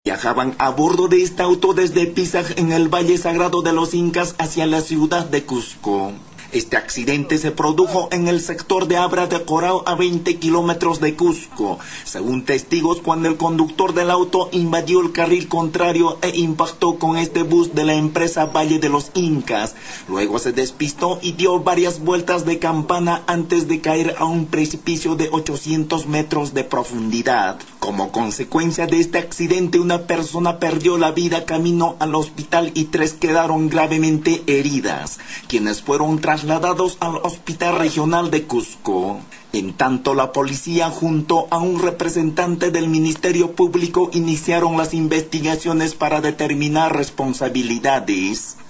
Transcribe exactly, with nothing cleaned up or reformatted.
Viajaban a bordo de este auto desde Pisac en el Valle Sagrado de los Incas hacia la ciudad de Cusco. Este accidente se produjo en el sector de Abra de Corao, a veinte kilómetros de Cusco, según testigos, cuando el conductor del auto invadió el carril contrario e impactó con este bus de la empresa Valle de los Incas. Luego se despistó y dio varias vueltas de campana antes de caer a un precipicio de ochocientos metros de profundidad. Como consecuencia de este accidente, una persona perdió la vida camino al hospital y tres quedaron gravemente heridas, quienes fueron trasladados al Hospital Regional de Cusco. En tanto, la policía junto a un representante del Ministerio Público iniciaron las investigaciones para determinar responsabilidades.